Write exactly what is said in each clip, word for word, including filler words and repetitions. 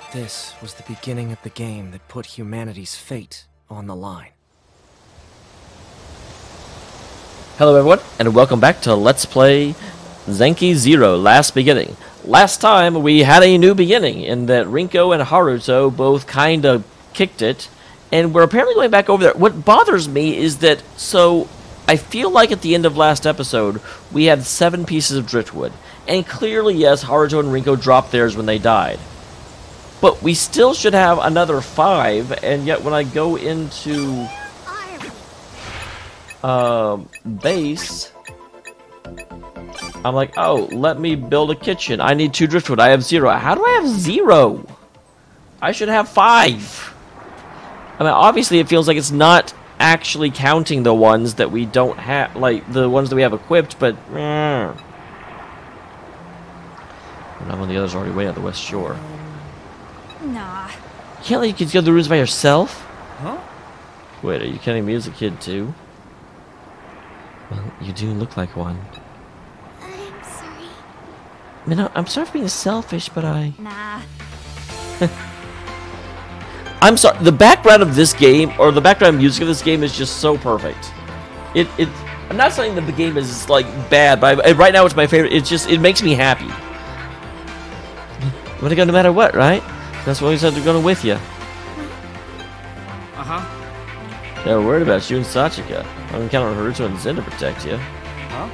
This was the beginning of the game that put humanity's fate on the line. Hello everyone, and welcome back to Let's Play Zanki Zero, Last Beginning. Last time we had a new beginning in that Rinko and Haruto both kinda kicked it, and we're apparently going back over there. What bothers me is that, so, I feel like at the end of last episode, we had seven pieces of driftwood, and clearly, yes, Haruto and Rinko dropped theirs when they died. But we still should have another five, and yet when I go into uh, base, I'm like, oh, let me build a kitchen. I need two driftwood. I have zero. How do I have zero? I should have five. I mean, obviously it feels like it's not actually counting the ones that we don't have, like, the ones that we have equipped, but... Eh. Not when the others are already way on the west shore. Nah. You can't let your kids go to the rooms by yourself? Huh? Wait, are you kidding me as a kid, too? Well, you do look like one. I'm sorry. I mean, I'm sorry for being selfish, but I... Nah. I'm sorry, the background of this game, or the background music of this game is just so perfect. It, it, I'm not saying that the game is, like, bad, but I, right now it's my favorite. It's just, it makes me happy. You want to go no matter what, right? That's why we said we're going with you. Uh-huh. Yeah, we're worried about you and Sachika. I'm going to count on Haruto and Zen to protect you. Huh?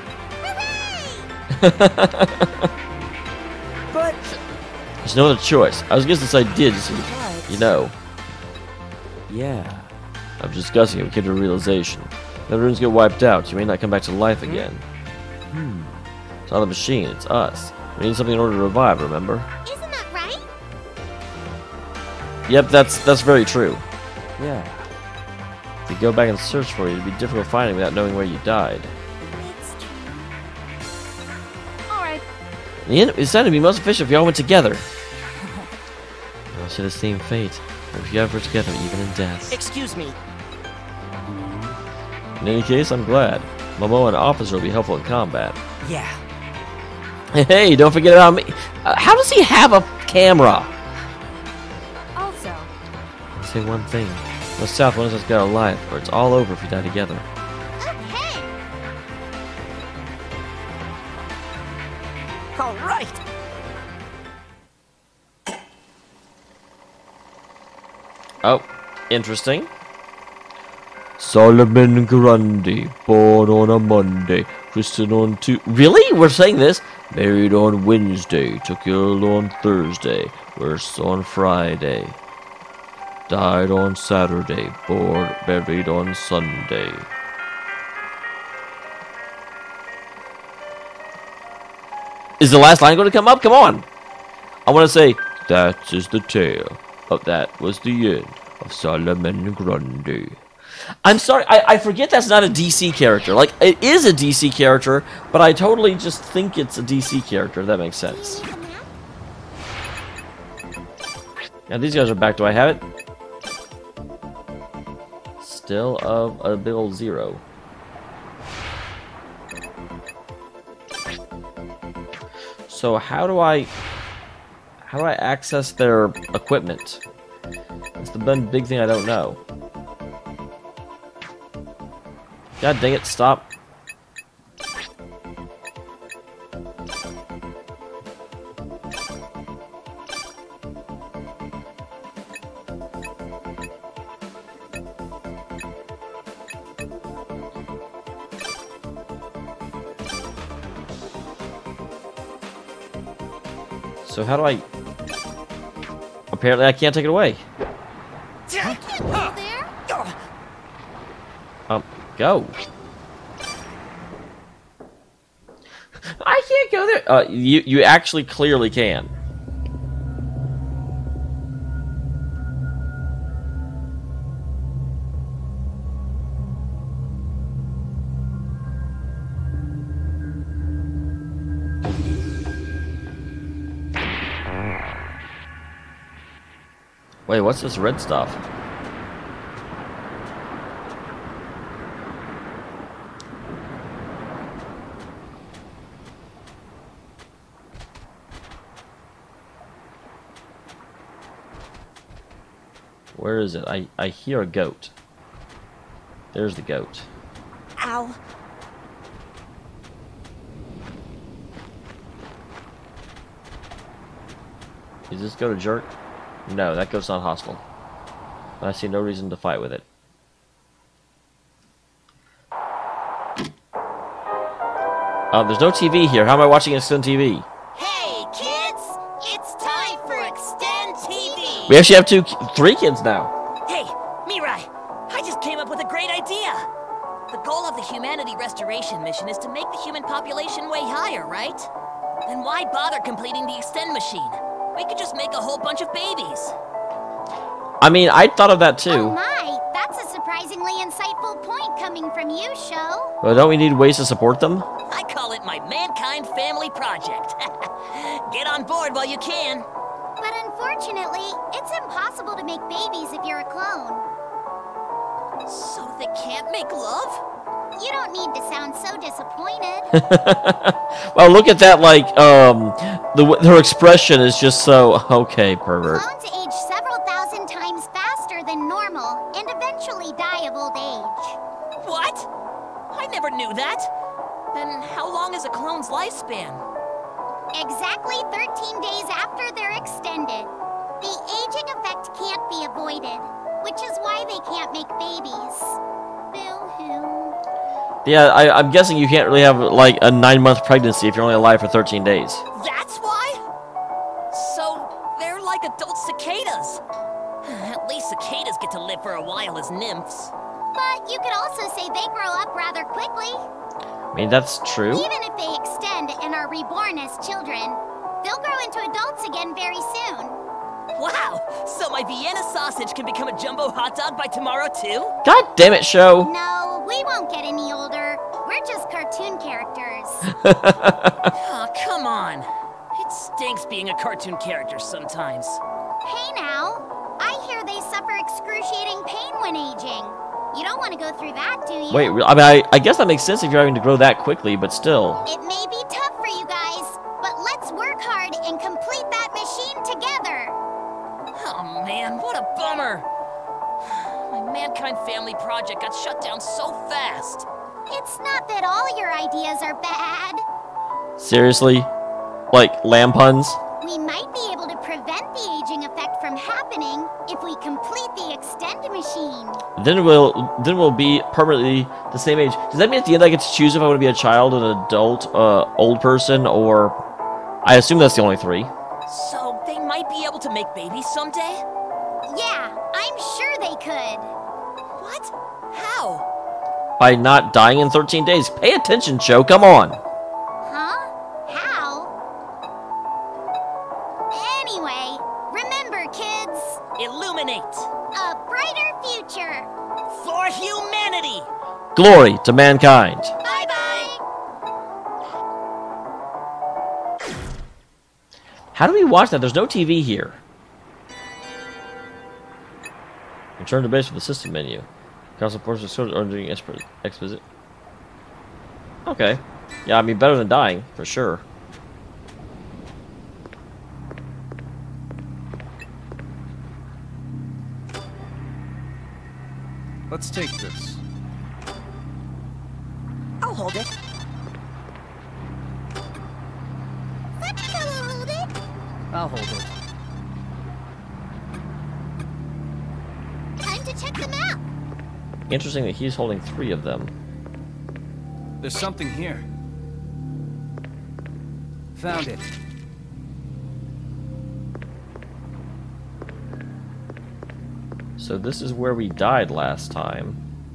But... There's no other choice. I was against this idea, just so you, you know. Yeah. I'm discussing it. We came to a realization. The runes get wiped out. You may not come back to life again. Hmm. It's not the machine. It's us. We need something in order to revive, remember? Isn't that right? Yep, that's that's very true. Yeah. If you go back and search for you, it'd be difficult finding without knowing where you died. It's true. Alright. In the end, it's time to be most efficient if you all went together. I'll share the same fate. If you ever together, even in death. Excuse me. In any case, I'm glad. Momo and Officer will be helpful in combat. Yeah. Hey, don't forget about me. Uh, how does he have a camera? Also. I'll say one thing. Go south, one of us got our life, or it's all over if we die together. Okay. All right. Oh, interesting. Solomon Grundy, born on a Monday, christened on Tu- Really? We're saying this? Married on Wednesday, took ill on Thursday, worse on Friday. Died on Saturday, born, buried on Sunday. Is the last line going to come up? Come on! I want to say, that is the tale of that was the end of Solomon Grundy. I'm sorry, I, I forget that's not a D C character. Like, it is a D C character, but I totally just think it's a D C character, if that makes sense. Now, these guys are back. Do I have it? Still of a big old zero. So, how do I... How do I access their equipment? That's the one big thing I don't know. God dang it, stop. So how do I... Apparently I can't take it away. I can't go there. Um, go. I can't go there. Uh, you you actually clearly can. Wait, what's this red stuff? Where is it? I, I hear a goat. There's the goat. Ow. Is this goat a jerk? No, that goat's not hostile. I see no reason to fight with it. Uh, there's no T V here. How am I watching Extend T V? Hey, kids! It's time for Extend T V! We actually have two, three kids now. Hey, Mirai! I just came up with a great idea! The goal of the Humanity Restoration Mission is to make the human population way higher, right? Then why bother completing the Extend machine? We could just make a whole bunch of babies. I mean, I thought of that Oh too. my, that's a surprisingly insightful point coming from you, Sho. But don't we need ways to support them? I call it my Mankind Family Project. Get on board while you can. But unfortunately, it's impossible to make babies if you're a clone. So they can't make love? You don't need to sound so disappointed. Well, look at that, like, um, the, her expression is just so, okay, pervert. Clones age several thousand times faster than normal and eventually die of old age. What? I never knew that. Then how long is a clone's lifespan? Exactly thirteen days after they're extended. The aging effect can't be avoided, which is why they can't make babies. Boo-hoo. Yeah, I, I'm guessing you can't really have, like, a nine-month pregnancy if you're only alive for thirteen days. That's why? So they're like adult cicadas. At least cicadas get to live for a while as nymphs. But you could also say they grow up rather quickly. I mean, that's true. Even if they extend and are reborn as children, they'll grow into adults again very soon. Wow! So my Vienna sausage can become a jumbo hot dog by tomorrow too? God damn it, show. No, we won't get any older. We're just cartoon characters. Oh, come on. It stinks being a cartoon character sometimes. Hey now, I hear they suffer excruciating pain when aging. You don't want to go through that, do you? Wait, I mean, I, I guess that makes sense if you're having to grow that quickly, but still. It may be tough for you guys, but let's work hard and complete that machine together. Oh man, what a bummer. My Mankind Family Project got shut down so fast. It's not that all your ideas are bad. Seriously? Like, lamb puns? We might be able to prevent the aging effect from happening if we complete the Extend machine. Then we'll then we'll be permanently the same age. Does that mean at the end I get to choose if I want to be a child, an adult, uh, old person, or... I assume that's the only three. So they might be able to make babies someday? Yeah, I'm sure they could. What? How? By not dying in thirteen days. Pay attention, Joe. Come on. Huh? How? Anyway, remember, kids, Illuminate! a brighter future. For humanity! Glory to mankind. Bye-bye. How do we watch that? There's no T V here. Return to base with the system menu. Council portion of or doing exposit. Okay. Yeah, I mean, better than dying, for sure. Let's take this. I'll hold it. Let me hold it. I'll hold it. Time to check them out. Interesting that he's holding three of them. There's something here. Found it. So this is where we died last time.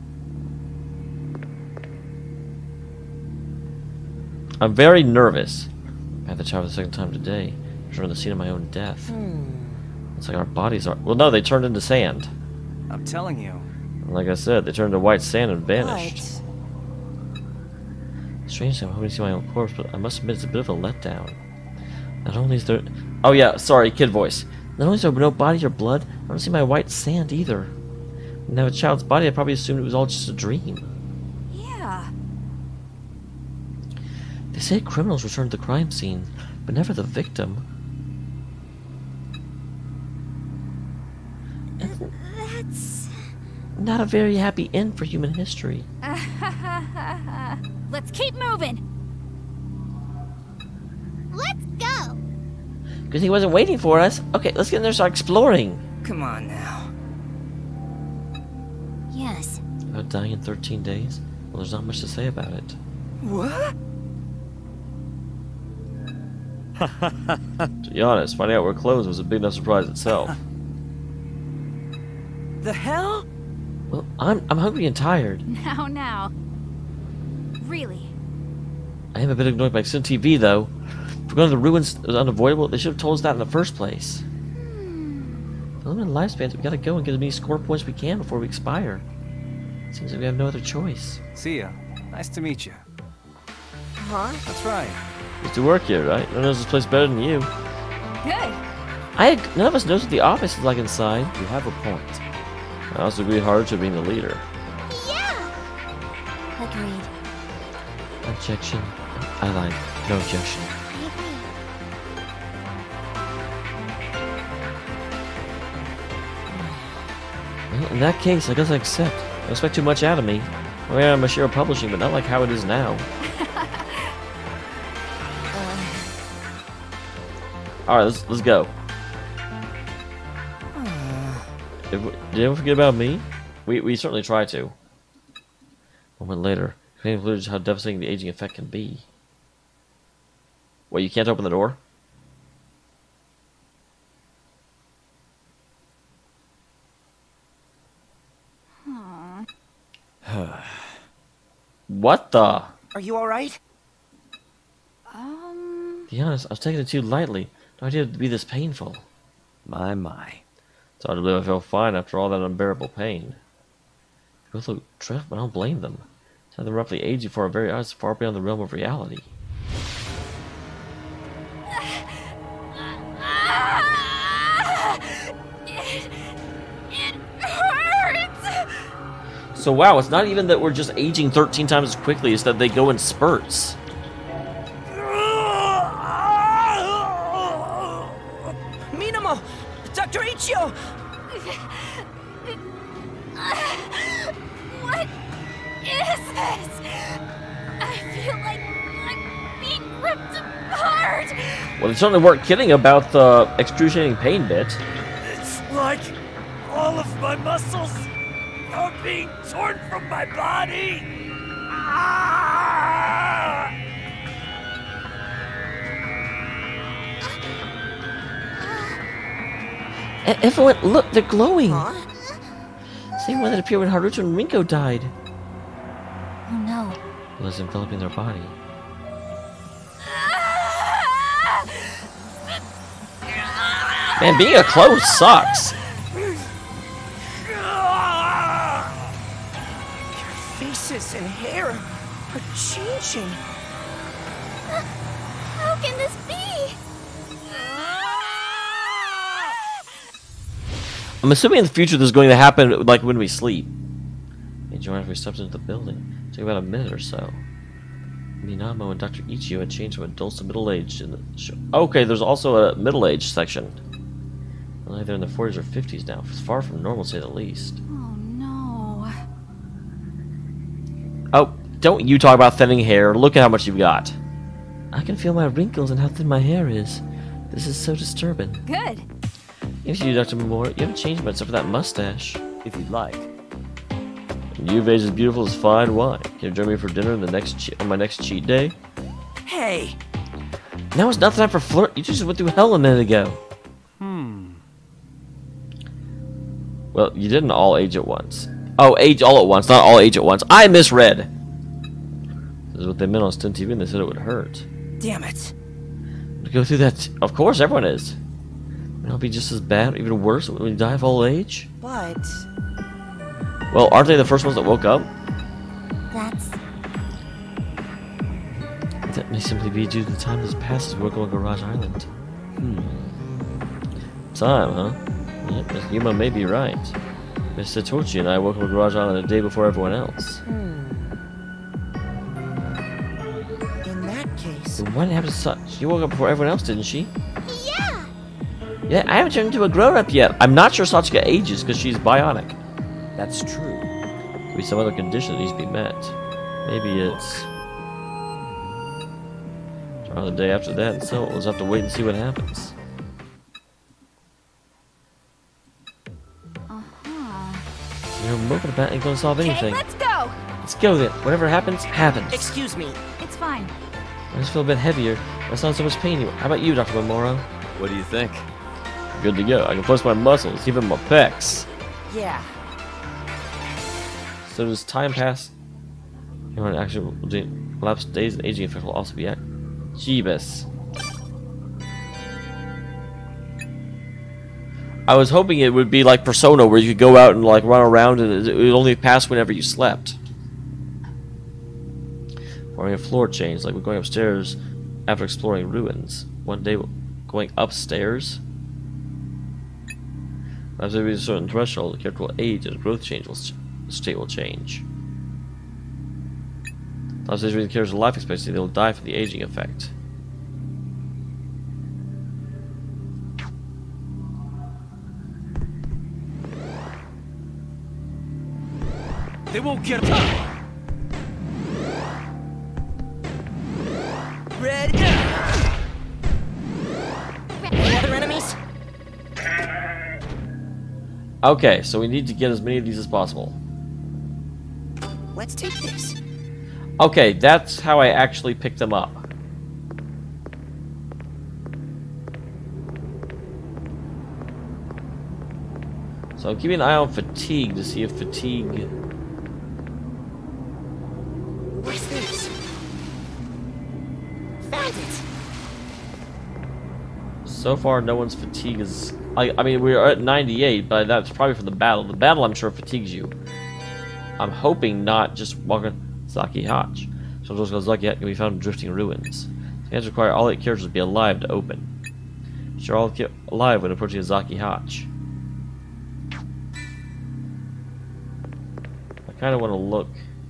I'm very nervous. I had to travel the second time today. Return to the scene of my own death. Hmm. It's like our bodies are... Well, no, they turned into sand. I'm telling you. Like I said, they turned to white sand and vanished. What? Strange, I'm hoping to see my own corpse, but I must admit it's a bit of a letdown. Not only is there... Oh yeah, sorry, kid voice. Not only is there no body or blood, I don't see my white sand either. When I have a child's body, I probably assumed it was all just a dream. Yeah. They say criminals return to the crime scene, but never the victim. Isn't That's... Not a very happy end for human history. Let's keep moving. Let's go. Because he wasn't waiting for us. Okay, let's get in there and start exploring. Come on now. Yes. About dying in thirteen days? Well, there's not much to say about it. What? To be honest, finding out we're closed was a big enough surprise itself. The hell? Well, I'm I'm hungry and tired. Now, now. Really? I am a bit annoyed by X M T V though. If we're going to the ruins, it was unavoidable. They should have told us that in the first place. Hmm. For limited lifespans, we gotta go and get as many score points we can before we expire. Seems like we have no other choice. See ya. Nice to meet you. Huh? That's right. Used to work here, right? No one knows this place better than you. Good. I had, none of us knows what the office is like inside. You have a point. I also agreed hard to being the leader. Yeah. Agreed. Objection. I lied. No objection. I agree. Well, in that case, I guess I accept. Don't expect too much out of me. I mean, I'm a share of publishing, but not like how it is now. All right, let's let's go. If we, did anyone forget about me? We we certainly try to. A moment later, it includes how devastating the aging effect can be. What, you can't open the door? What the? Are you alright? Um... To be honest, I was taking it too lightly. No idea it would be this painful. My, my. It's hard to believe I feel fine after all that unbearable pain. They both look dreadful, but I don't blame them. To have them roughly age before our very eyes far beyond the realm of reality. It, it hurts! So wow, it's not even that we're just aging thirteen times as quickly, it's that they go in spurts. Minamo! Doctor Ichio! What is this? I feel like I'm being ripped apart. Well, they certainly weren't kidding about the excruciating pain bit. It's like all of my muscles are being torn from my body! Ah! And everyone, look, they're glowing. Huh? Same one that appeared when Haruto and Rinko died. Oh no. It was enveloping their body. Man, being a clone sucks. Your faces and hair are changing. How can this be? I'm assuming in the future this is going to happen like when we sleep. Hey, join if we stepped into the building. It took about a minute or so. Minamo and Doctor Ichio had changed from adults to middle-aged in the show. Okay, there's also a middle-aged section. Well, they're in their forties or fifties now. It's far from normal, to say the least. Oh no. Oh, don't you talk about thinning hair. Look at how much you've got. I can feel my wrinkles and how thin my hair is. This is so disturbing. Good. Yes, you do, Doctor Moore. You haven't changed much except for that mustache. If you'd like. And you've aged as beautiful as fine wine. Can you join me for dinner the next che on my next cheat day? Hey! Now is not the time for flirt. You just went through hell a minute ago. Hmm. Well, you didn't all age at once. Oh, age all at once, not all age at once. I misread. This is what they meant on Stun T V, and they said it would hurt. Damn it. To go through that, of course, everyone is. It'll be just as bad, or even worse, when you die of old age. But... Well, aren't they the first ones that woke up? That's... That may simply be due to the time that's passed as we work on Garage Island. Hmm. Time, huh? Yep, Miss Yuma may be right. Miss Satochi and I woke up on Garage Island a day before everyone else. Hmm. In that case... Then what happened to such? She woke up before everyone else, didn't she? Yeah! Yeah, I haven't turned into a grown-up yet. I'm not sure Satsuka ages because she's bionic. That's true. Maybe some other condition that needs to be met. Maybe it's... Or the day after that, and so we'll just have to wait and see what happens. Uh-huh. You know, moving about ain't gonna solve Okay, anything. let's go. Let's go then. Whatever happens, happens. Excuse me. It's fine. I just feel a bit heavier. That's not so much pain anymore. How about you, Doctor Momoro? What do you think? Good to go. I can flex my muscles, even my pecs. Yeah. So does time pass? You know, actually, elapsed days and aging effect will also be act. Jeebus. I was hoping it would be like Persona, where you could go out and like run around, and it would only pass whenever you slept. Or a floor change, like we're going upstairs after exploring ruins. One day, going upstairs. After there is a certain threshold, the character will age and growth change will state will change. After there is a character's life expectancy, they will die from the aging effect. They won't get up. Ready? Any other enemies? Okay, so we need to get as many of these as possible. Let's take this. Okay, that's how I actually pick them up. So I'm keeping an eye on fatigue to see if fatigue... What's this? Found it. So far, no one's fatigue is... I, I mean, we're at ninety-eight, but that's probably from the battle. The battle, I'm sure, fatigues you. I'm hoping not just walking... Zaki Hatch. So those Zaki Hatch can be found in drifting ruins. The answer require all eight characters to be alive to open. Sure, all ki- alive when approaching a Zaki Hatch. I kind of want to look.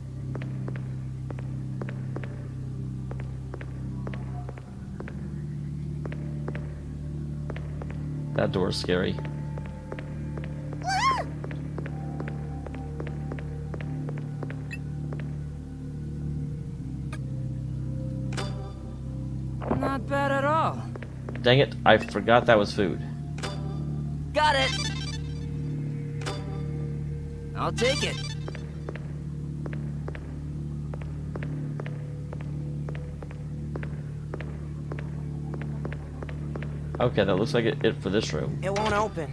That door is scary. Not bad at all. Dang it, I forgot that was food. Got it. I'll take it. Okay, that looks like it, it for this room. It won't open.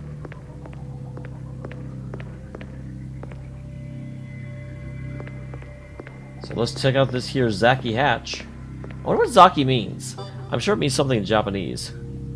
So let's check out this here Zaki Hatch. I wonder what Zaki means. I'm sure it means something in Japanese.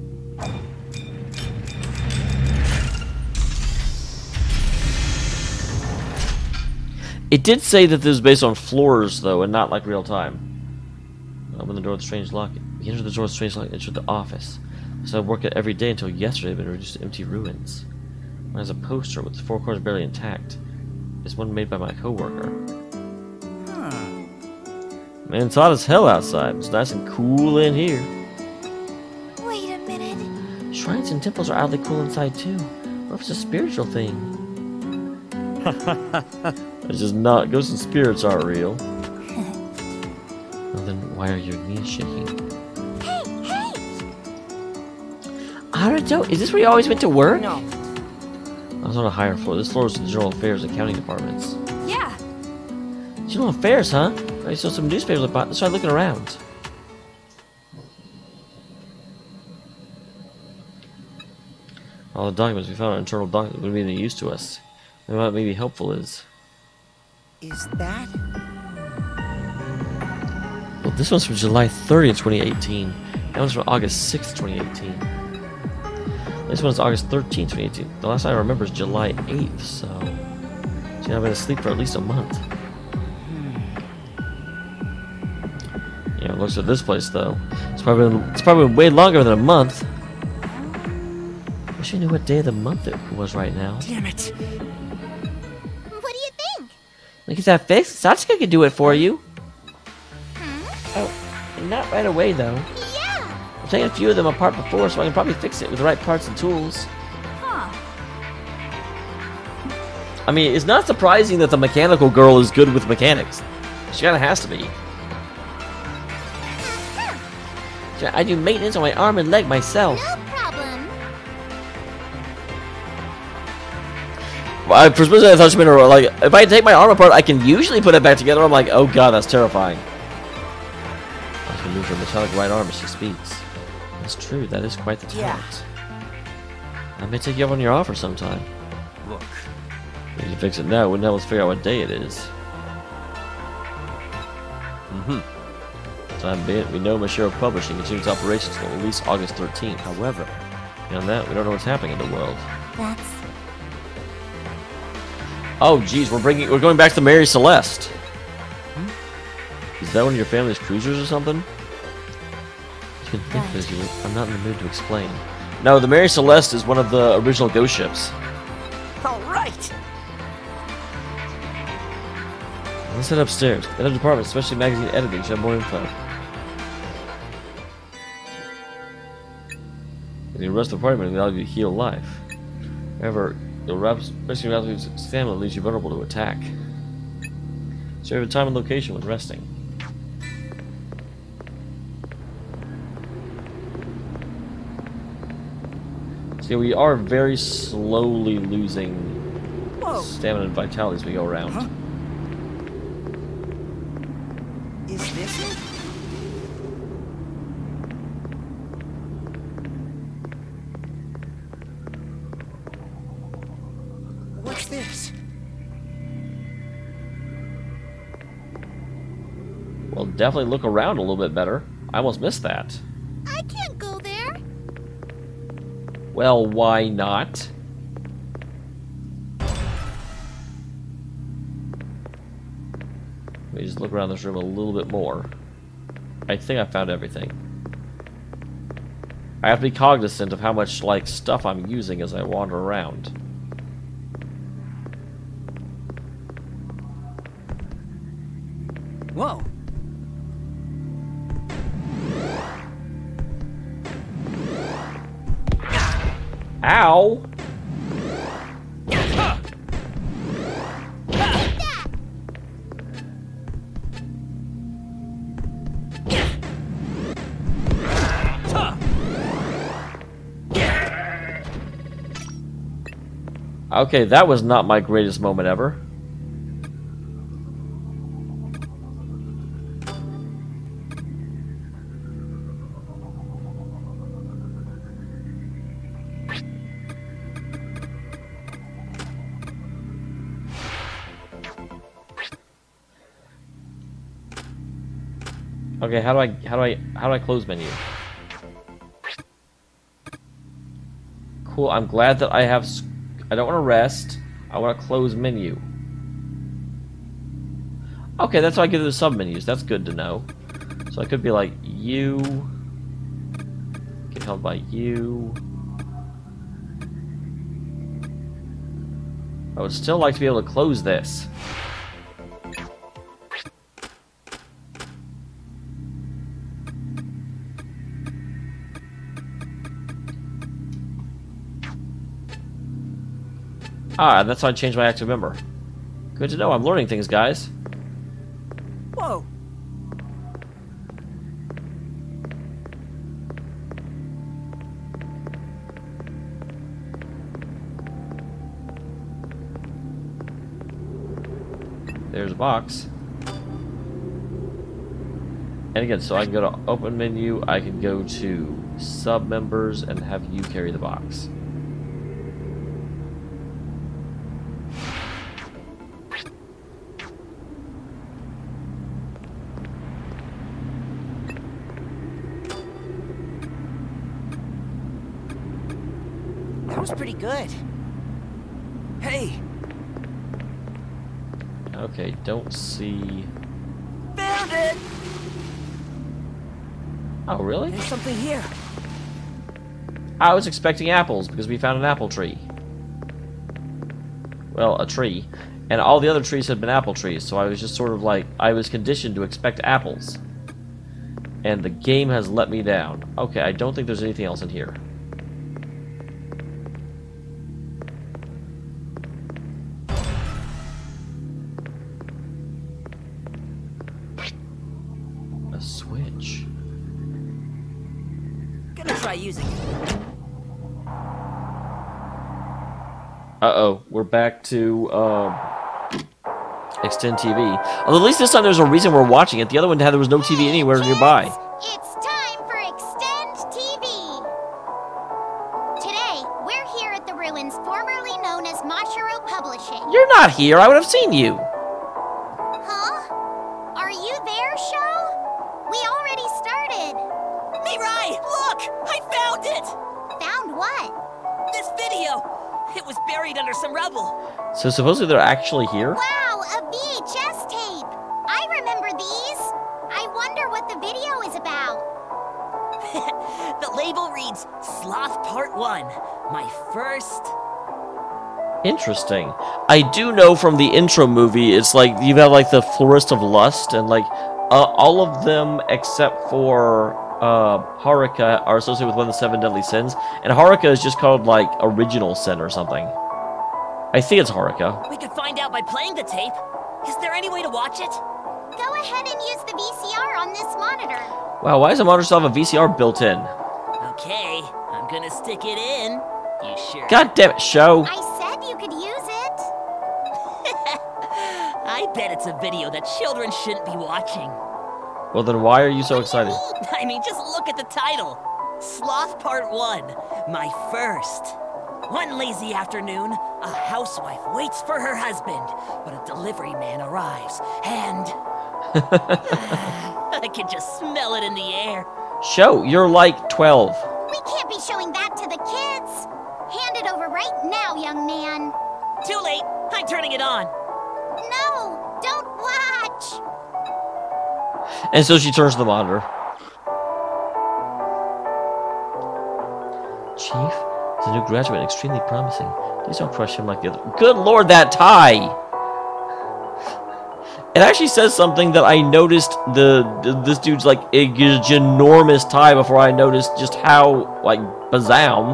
It did say that this is based on floors, though, and not like real time. Open the door with a strange lock. You enter the door with a strange lock and enter the office. So I worked it every day until yesterday, been reduced to empty ruins. One has a poster with the four corners barely intact. It's one made by my coworker. Man, it's hot as hell outside. It's nice and cool in here. Wait a minute. Shrines and temples are oddly cool inside too. What if it's a spiritual thing? It's just not. Ghosts and spirits aren't real. Well, then why are your knees shaking? Hey, hey! Haruto, is this where you always went to work? No. I was on a higher floor. This floor is the general affairs and accounting departments. Yeah. General affairs, huh? I saw some newspapers about. Let's try looking around. All the documents we found are internal documents would be any use to us. And what may be helpful is. Is that? Well, this one's from July thirtieth, twenty eighteen. That one's from August sixth, twenty eighteen. This one's August thirteenth, twenty eighteen. The last I remember is July eighth, so. See, I've been asleep for at least a month. Yeah, it looks at this place though. It's probably been, it's probably been way longer than a month. Wish I knew what day of the month it was right now. Damn it. What do you think? Look at that fix. Satsuka can do it for you. Hmm? Oh, not right away though. Yeah. I've taken a few of them apart before, so I can probably fix it with the right parts and tools. Huh. I mean, it's not surprising that the mechanical girl is good with mechanics. She kinda has to be. I do maintenance on my arm and leg myself. No problem. Well, I, for some reason I thought she meant, like, if I take my arm apart, I can usually put it back together. I'm like, oh god, that's terrifying. I can move her metallic right arm as she speaks. That's true, that is quite the talent. Yeah. I may take you up on your offer sometime. Look. If you fix it now, wouldn't help us figure out what day it is. Mm-hmm. Time being, we know Mashiro Publishing continues operations until at least August thirteenth. However, beyond that, we don't know what's happening in the world. That's... Oh, geez, we're bringing, we're going back to Mary Celeste. Hmm? Is that one of your family's cruisers or something? You can think Right. this, you. I'm not in the mood to explain. No, the Mary Celeste is one of the original ghost ships. All right. Let's head upstairs. The other department, especially magazine editing, should have more info. In the rest of the department will allow you to heal life. However, the rescue relative's stamina leaves you vulnerable to attack. So you have a time and location when resting. See, we are very slowly losing Whoa. stamina and vitality as we go around. Huh? Is this it? What's this? Well, definitely look around a little bit better. I almost missed that. I can't go there. Well, why not? Let me just look around this room a little bit more. I think I found everything. I have to be cognizant of how much, like, stuff I'm using as I wander around. Whoa. Ow! Okay, that was not my greatest moment ever. Okay, how do I how do I how do I close menu? Cool, I'm glad that I have s- I don't want to rest. I want to close menu. Okay, that's why I give the sub menus. That's good to know. So I could be like you, get held by you. I would still like to be able to close this. Ah, that's how I changed my active member. Good to know. I'm learning things, guys. Whoa. There's a box. And again, so I can go to open menu, I can go to sub members and have you carry the box. That was pretty good. Hey, Okay, don't see... found it! Oh, really? There's something here. I was expecting apples because we found an apple tree. Well, a tree. And all the other trees had been apple trees, so I was just sort of like, I was conditioned to expect apples. And the game has let me down. Okay, I don't think there's anything else in here. A switch. Gonna try using it. Uh-oh, we're back to, um... Extend T V. Although at least this time there's a reason we're watching it. The other one had there was no T V anywhere nearby. It's time for Extend T V. Today, we're here at the ruins formerly known as Mashiro Publishing. You're not here. I would have seen you. Huh? Are you there, Sho? We already started. Mirai, look! I found it! Found what? This video! It was buried under some rubble. So supposedly they're actually here? Wow, a V H S tape. I remember these. I wonder what the video is about. The label reads Sloth Part one. My first... Interesting. I do know from the intro movie, it's like you have like the Florist of Lust, and like uh, all of them except for uh, Haruka are associated with one of the seven deadly sins, and Haruka is just called like Original Sin or something. I think it's Haruka. We could find out by playing the tape. Is there any way to watch it? Go ahead and use the V C R on this monitor. Wow, why does the monitor still have a V C R built in? Okay, I'm gonna stick it in. You sure? God damn it, Sho! I said you could use it. I bet it's a video that children shouldn't be watching. Well then why are you so excited? I mean, just look at the title. Sloth Part one. My first. One lazy afternoon, a housewife waits for her husband, but a delivery man arrives, and... I can just smell it in the air. Sho, you're like twelve. We can't be showing that to the kids. Hand it over right now, young man. Too late. I'm turning it on. No, don't watch. And so she turns to the monitor. Chief, he's a new graduate and extremely promising. Please don't crush him like the other. Good lord, that tie! It actually says something that I noticed the, the this dude's like a ginormous tie before I noticed just how like bazam.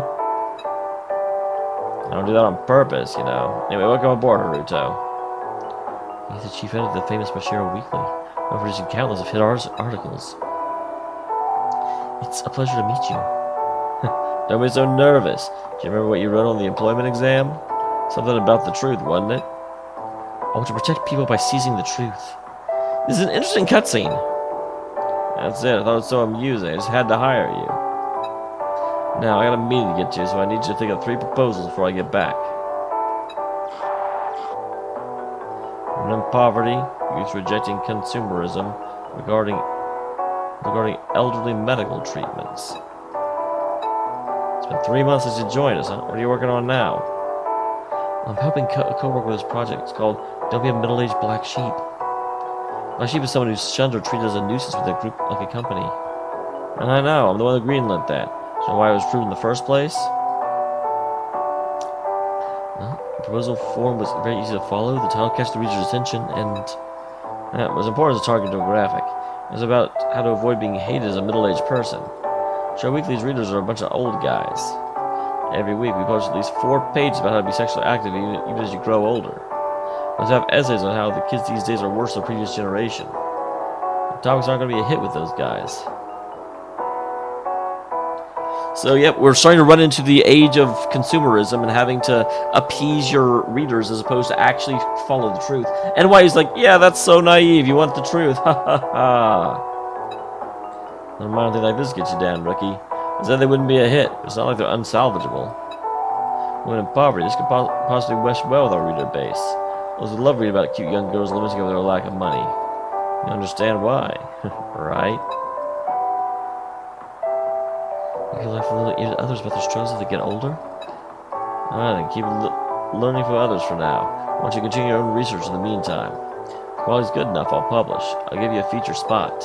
I don't do that on purpose, you know. Anyway, welcome aboard, Naruto. He's the chief editor of the famous Mashiro Weekly, known for producing countless of hit articles. It's a pleasure to meet you. Don't be so nervous. Do you remember what you wrote on the employment exam? Something about the truth, wasn't it? I want to protect people by seizing the truth. This is an interesting cutscene. That's it. I thought it was so amusing. I just had to hire you. Now, I got a meeting to get to, so I need you to think of three proposals before I get back. Women in poverty, youth rejecting consumerism, regarding regarding elderly medical treatments. It's been three months since you joined us, huh? What are you working on now? I'm helping co- co-work with this project. It's called Don't Be a Middle-Aged Black Sheep. Black Sheep is someone who's shunned or treated as a nuisance with a group like a company. And I know, I'm the one who greenlit that. So why it was approved in the first place? Well, the proposal form was very easy to follow. The title catch the reader's attention, and uh, it was important as a target demographic. It was about how to avoid being hated as a middle-aged person. Show Weekly's readers are a bunch of old guys. Every week we post at least four pages about how to be sexually active even, even as you grow older. Let's have essays on how the kids these days are worse than the previous generation. The topics aren't going to be a hit with those guys. So, yep, we're starting to run into the age of consumerism and having to appease your readers as opposed to actually follow the truth. And why he's like, yeah, that's so naive, you want the truth, ha ha ha. Never mind, anything like this gets you down, rookie. I said they wouldn't be a hit. It's not like they're unsalvageable. Women in poverty, this could po possibly mesh well with our reader base. Those who love reading about cute young girls lamenting over their lack of money. You understand why, right? You can learn from little others about their struggles as they get older? Alright, then keep learning from others for now. Why don't you continue your own research in the meantime? If quality's good enough, I'll publish. I'll give you a feature spot.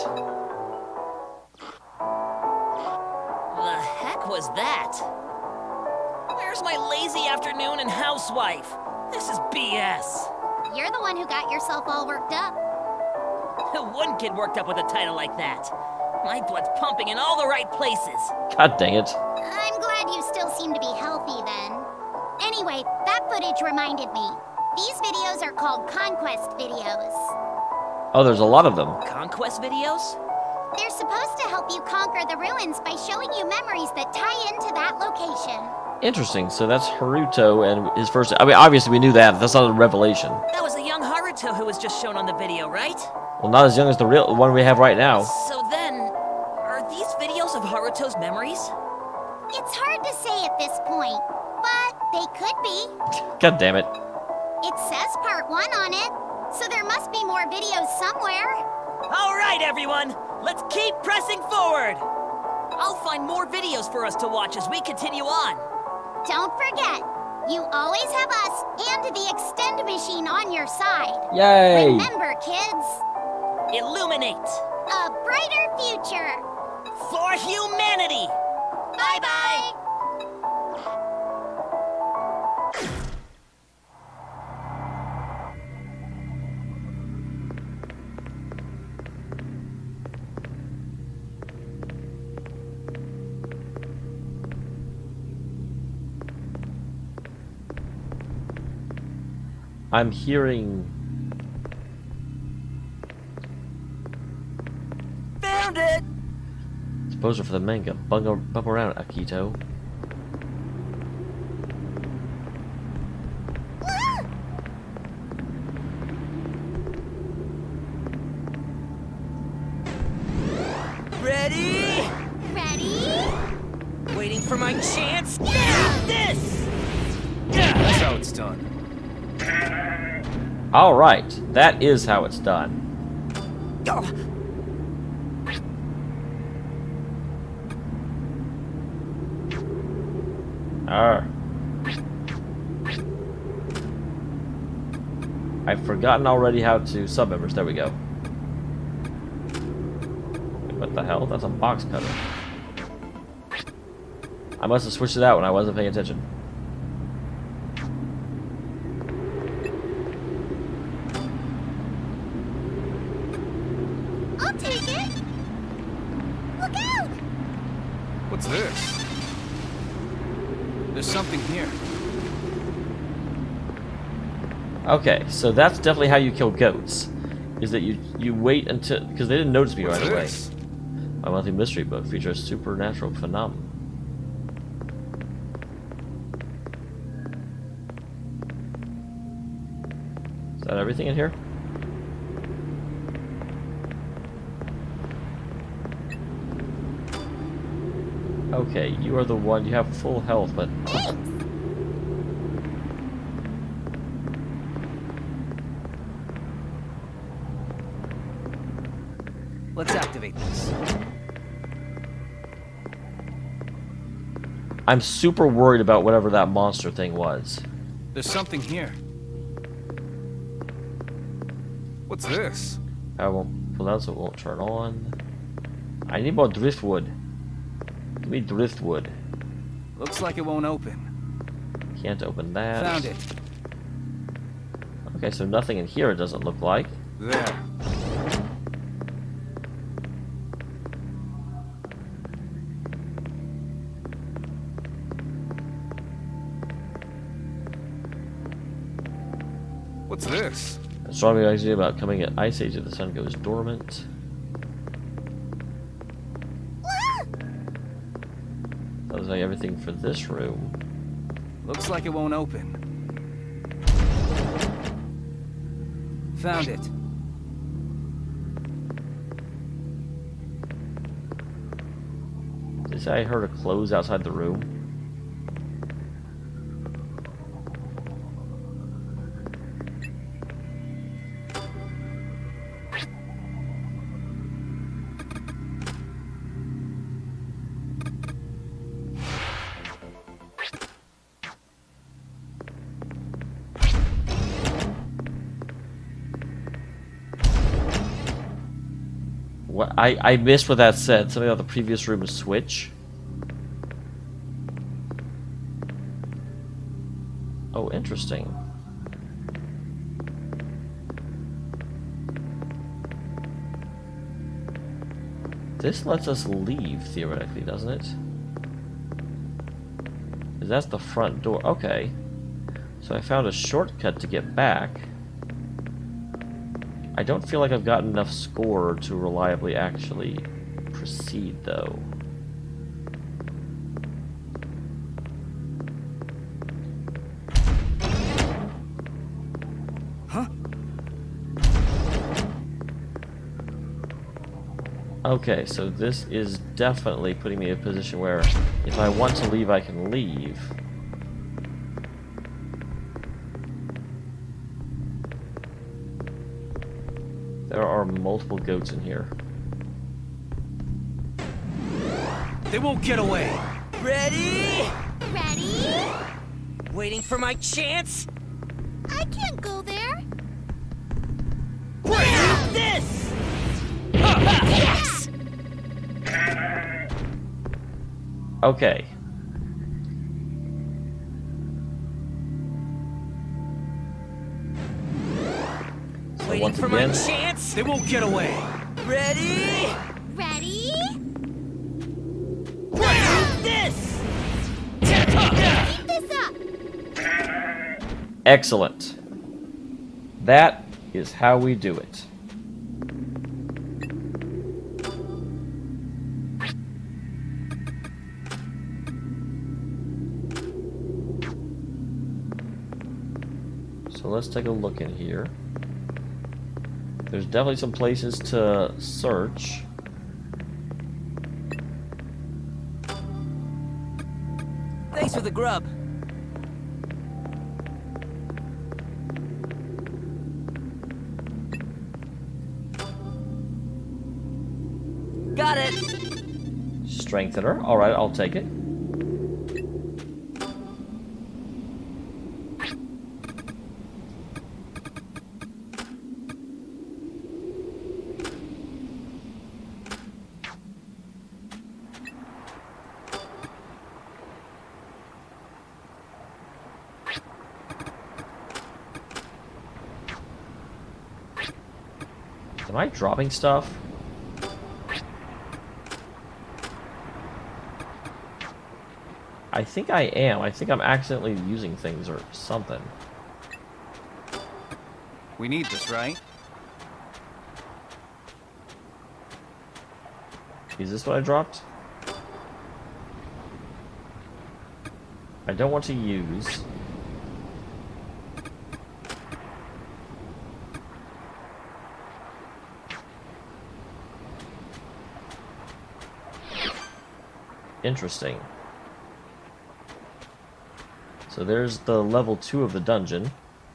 The heck was that? Where's my lazy afternoon and housewife? This is B S. You're the one who got yourself all worked up. Who wouldn't get worked up with a title like that? My blood's pumping in all the right places. God dang it. I'm glad you still seem to be healthy then. Anyway, that footage reminded me. These videos are called conquest videos. Oh, there's a lot of them. Conquest videos? They're supposed to help you conquer the ruins by showing you memories that tie into that location. Interesting. So that's Haruto and his first... I mean, obviously we knew that. That's not a revelation. That was a young Haruto who was just shown on the video, right? Well, not as young as the real one we have right now. So then, are these videos of Haruto's memories? It's hard to say at this point, but they could be. God damn it. It says part one on it, so there must be more videos somewhere. All right, everyone, let's keep pressing forward. I'll find more videos for us to watch as we continue on. Don't forget, you always have us and the extend machine on your side. Yay! Remember, kids, Illuminate a brighter future. for humanity. Bye-bye. I'm hearing... Found it. It's a poster for the manga. Bung, bump around, Akito. Ready? Ready? Waiting for my chance. Now this. That's how it's done. Alright, that is how it's done. Arr. I've forgotten already how to sub-members. There we go. What the hell? That's a box cutter. I must have switched it out when I wasn't paying attention. I'll take it. Look out! What's this? There's something here. Okay, so that's definitely how you kill goats. Is that you you wait until, because they didn't notice me What's right this? away. My monthly mystery book features supernatural phenomena. Is that everything in here? Okay, you are the one. You have full health, but Thanks. Let's activate this. I'm super worried about whatever that monster thing was. There's something here. What's this? I won't pull out so it won't turn on. I need more driftwood. Give me driftwood. Looks like it won't open. Can't open that. Found it. Okay, so nothing in here it doesn't look like. There. What's this? Astronomy idea about coming at ice age if the sun goes dormant. That was like everything for this room. Looks like it won't open. Found it. Did you say I heard a close outside the room? What I I missed what that said. Something about the previous room is switch. Oh, interesting. This lets us leave, theoretically, doesn't it? 'Cause that's the front door. Okay. So I found a shortcut to get back. I don't feel like I've gotten enough score to reliably actually proceed, though. Okay, so this is definitely putting me in a position where if I want to leave, I can leave. There are multiple goats in here. They won't get away. Ready? Ready? Waiting for my chance? I can't go there. This! Yes! Okay. So Waiting once for again, my chance? They won't get away. Ready? Ready? This! Keep this up. excellent. That is how we do it. So let's take a look in here. There's definitely some places to search. Thanks for the grub. Got it. Strengthener. Alright, I'll take it. Am I dropping stuff? I think I am. I think I'm accidentally using things or something. We need this, right? Is this what I dropped? I don't want to use. Interesting. So there's the level two of the dungeon.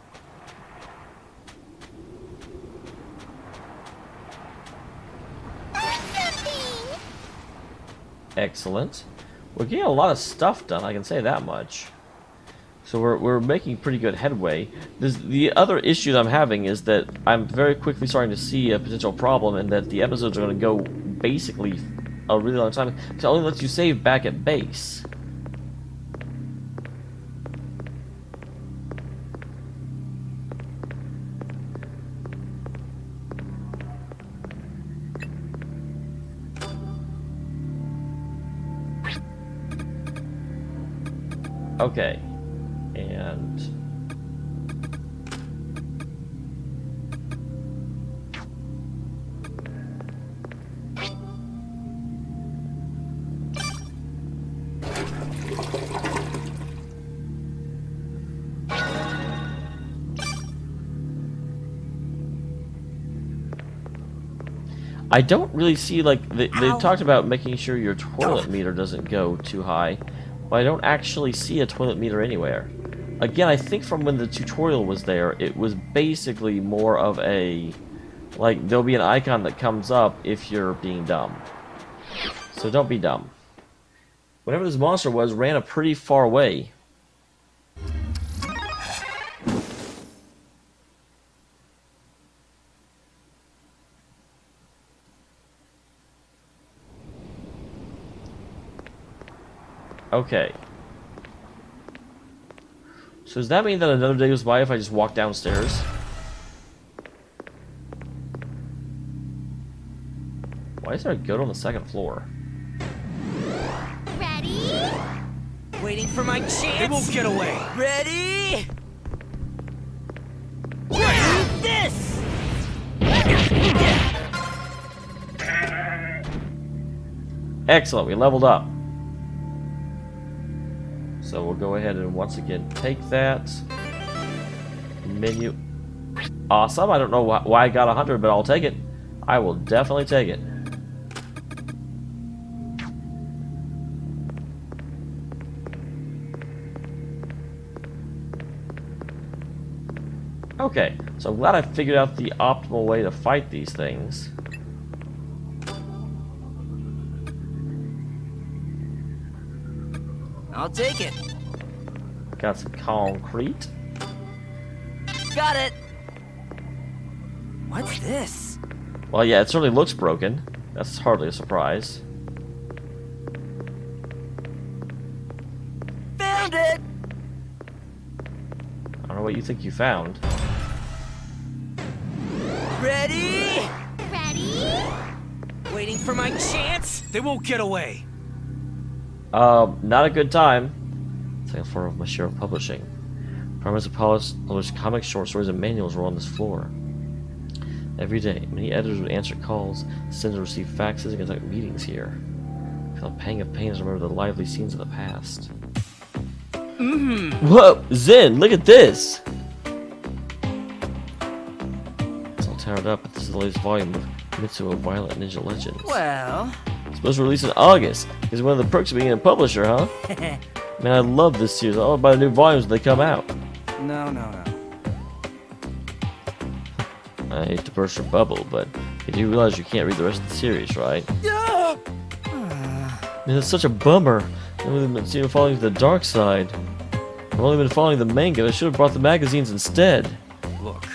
Excellent. We're getting a lot of stuff done, I can say that much. So we're, we're making pretty good headway. This, the other issue that I'm having is that I'm very quickly starting to see a potential problem, and that the episodes are going to go basically a really long time. It only lets you save back at base. Okay, and I don't really see, like, they, they talked about making sure your toilet meter doesn't go too high, but I don't actually see a toilet meter anywhere. Again, I think from when the tutorial was there, it was basically more of a, like, there'll be an icon that comes up if you're being dumb. So don't be dumb. Whatever this monster was ran a pretty far away. Okay. So does that mean that another day goes by if I just walk downstairs? Why is there a goat on the second floor? Ready? Waiting for my chance. They won't get away. Ready? Eat this! Excellent, we leveled up. So we'll go ahead and once again take that. Menu. Awesome, I don't know wh why I got one hundred, but I'll take it. I will definitely take it. Okay, so I'm glad I figured out the optimal way to fight these things. I'll take it. Got some concrete. Got it. What's this? Well, yeah, it certainly looks broken. That's hardly a surprise. Found it! I don't know what you think you found. Ready? Ready? Waiting for my chance. They won't get away. Um, not a good time. Second floor of Mashiro Publishing. Primers of published comics, short stories, and manuals were on this floor. Every day, many editors would answer calls, send and receive faxes, and conduct meetings here. I felt a pang of pain as I remember the lively scenes of the past. Mm-hmm. Whoa! Zen, look at this! It's all teared up, but this is the latest volume of Mitsuo Violent Ninja Legends. Well... It's supposed to release in August. It's one of the perks of being a publisher, huh? Man, I love this series. I'll buy the new volumes when they come out. No, no, no. I hate to burst your bubble, but you do realize you can't read the rest of the series, right? Yeah. Man, it's such a bummer. I've only been seeing following the dark side. I've only been following the manga. I should have brought the magazines instead. Look.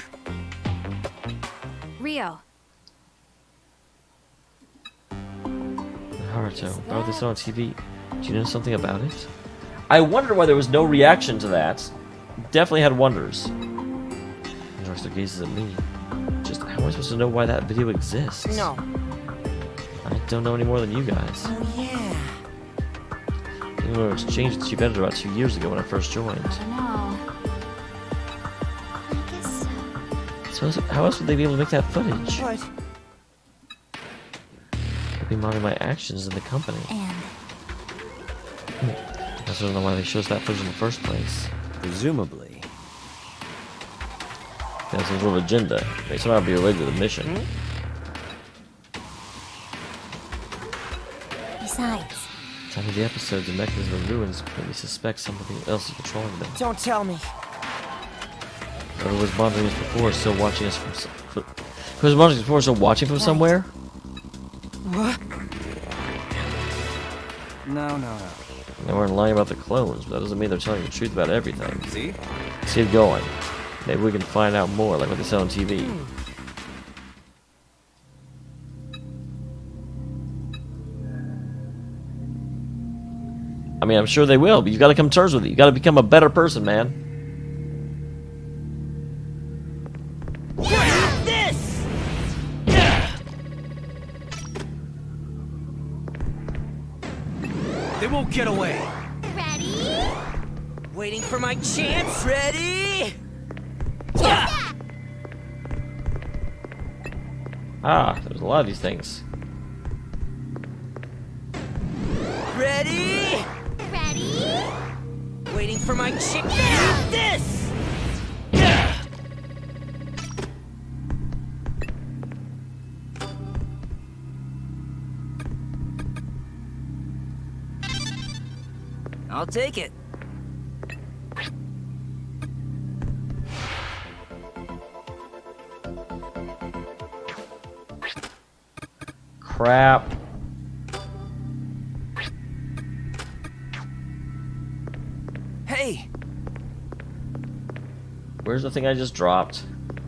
Rio. Naruto, about this on T V. Do you know something about it? I wonder why there was no reaction to that. Definitely had wonders. Instructor gazes at me. Just how am I supposed to know why that video exists? No. I don't know any more than you guys. Oh, yeah. Even though it's changed its chief editor about two years ago when I first joined. I know. I guess so. So how else would they be able to make that footage? What? They'd be monitoring my actions in the company. And I just don't know why they showed us that footage in the first place. Presumably. There's some sort of agenda. They somehow be related to the mission. Hmm? besides, Time of the episodes, the mechanism of ruins made me suspect something else is controlling them. Don't tell me. Whoever was monitoring us before is still watching us from some... Who was monitoring us before is still watching from somewhere? What? No, no, no. They weren't lying about the clones, but that doesn't mean they're telling the truth about everything. See? Let's get going. Maybe we can find out more, like what they said on T V. I mean, I'm sure they will, but you've got to come to terms with it. You've got to become a better person, man. This! They won't get away. ready? Waiting for my chance. Ready? Ah, there's a lot of these things. Ready? Ready? Waiting for my chance. This! I'll take it. Crap. Hey! Where's the thing I just dropped?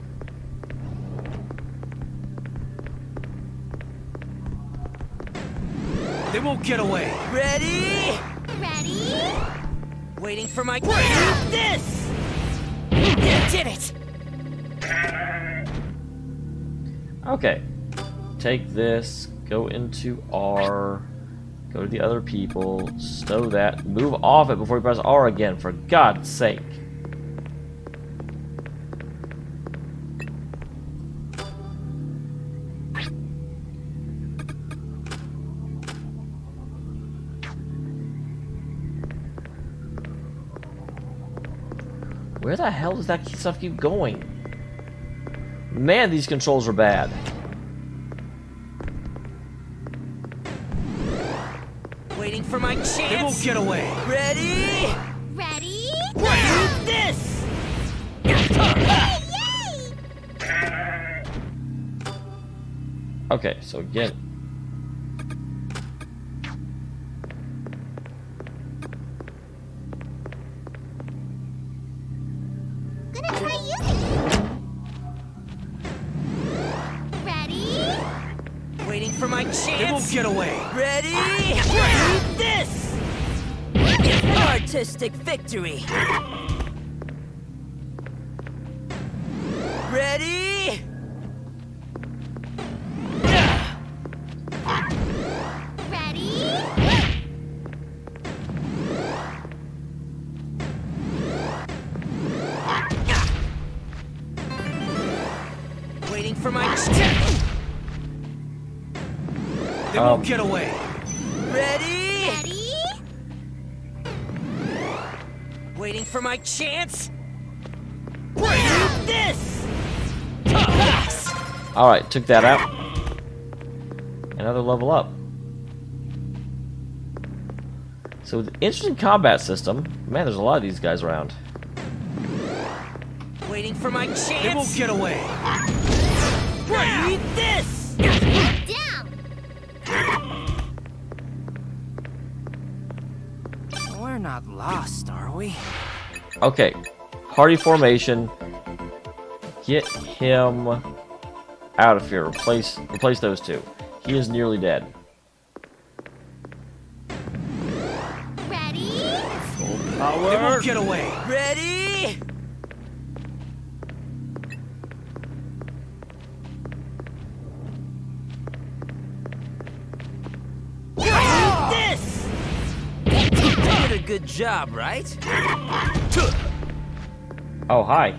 They won't get away. Ready? Ready? Waiting for my chance. This! Did it! Okay. Take this, go into R, go to the other people, stow that, move off it before you press R again, for God's sake. Where the hell does that stuff keep going? Man, these controls are bad. Waiting for my chance. They won't get away. Ready? Ready? Do this! Yay! Okay, so again. Gonna try using it. Ready? Waiting for my chance. They won't get away. Ready? Do this! Artistic victory. Ready? Ready? Waiting for my chance. They Um, won't get away. Ready? Ready? Waiting for my chance. Do this! Yes! Alright, took that out. Another level up. So, the interesting combat system. Man, there's a lot of these guys around. Waiting for my chance. They won't get away. Do this! Down! We're not lost, are we? Okay, party formation. Get him out of here. Replace, replace those two. He is nearly dead. Ready? Power. They won't get away. Ready? Do this! Did a good job, right? Oh, hi.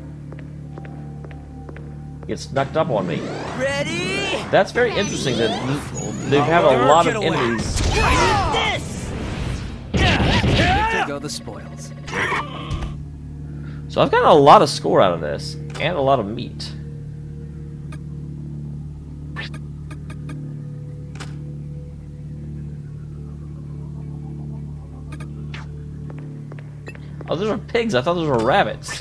Get snuck up on me. Ready? That's very interesting that they have a Power. lot Get of away. enemies. Do this! There go the spoils. So I've gotten a lot of score out of this, and a lot of meat. Oh, those are pigs. I thought those were rabbits.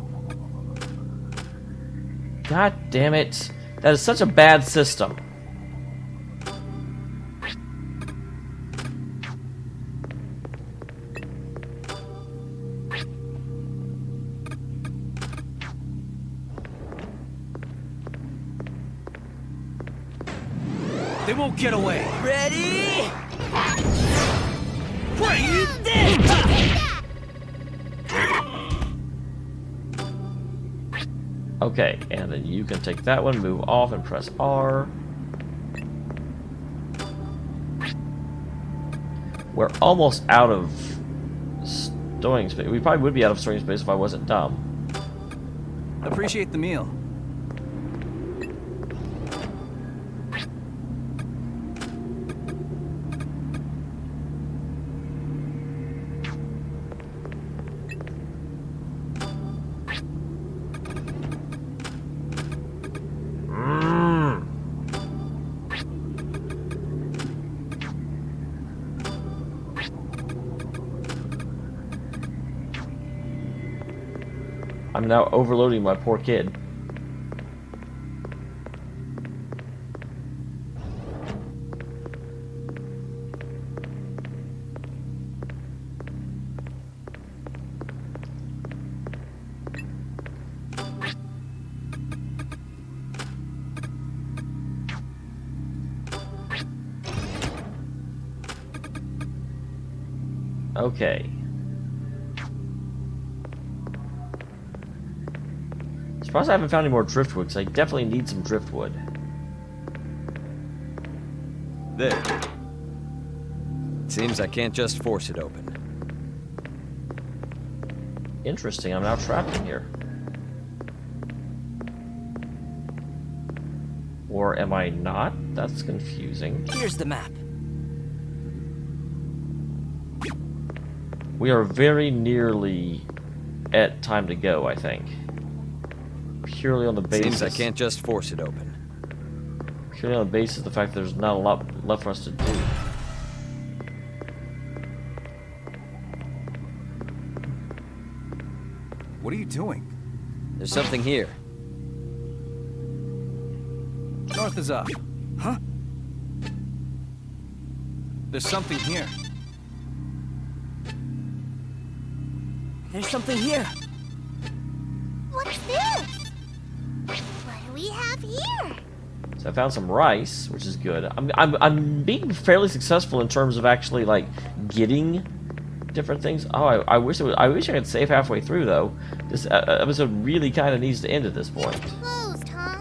God damn it. That is such a bad system. They won't get away. Ready? Do this! Okay, and then you can take that one, move off, and press R. We're almost out of stowing space. We probably would be out of stowing space if I wasn't dumb. Appreciate the meal. I'm now overloading my poor kid. Okay. Surprised I haven't found any more driftwood, because I definitely need some driftwood. There. Seems I can't just force it open. Interesting, I'm now trapped in here. Or am I not? That's confusing. Here's the map. We are very nearly at time to go, I think. Purely on the basis... Seems I can't just force it open. Purely on the basis of the fact that there's not a lot left for us to do. What are you doing? There's something here. North is up. Huh? There's something here. There's something here. What's this? What do we have here? So I found some rice, which is good. I'm, I'm, I'm being fairly successful in terms of actually, like, getting different things. Oh, I, I wish it was, I wish I could save halfway through, though. This uh, episode really kind of needs to end at this point. Closed, huh?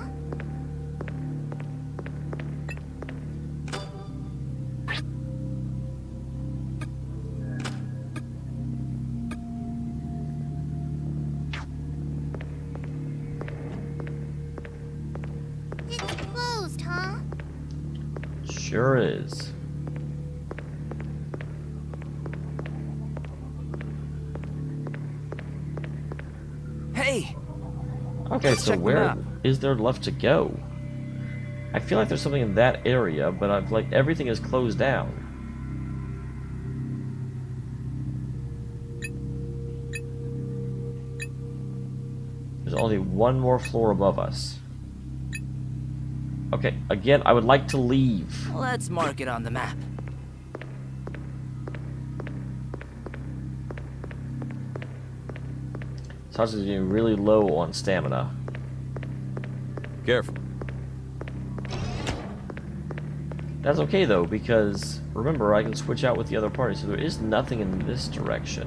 It's closed, huh? Sure is. Hey! Okay, Let's so check the where map. is there left to go? I feel like there's something in that area, but I've like everything is closed down. There's only one more floor above us. Okay, again, I would like to leave. Let's mark it on the map. Sasha's getting really low on stamina. Careful. That's okay though, because remember I can switch out with the other party, so there is nothing in this direction.